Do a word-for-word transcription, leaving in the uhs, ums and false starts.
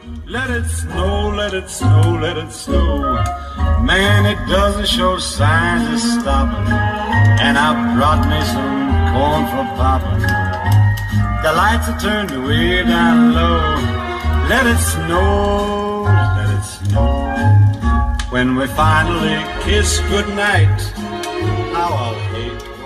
Let it snow, let it snow, let it snow. Man, it doesn't show signs of stopping. And I brought me some corn for popping. The lights are turned way down low. Let it snow, let it snow. When we finally kiss goodnight, how I'll hate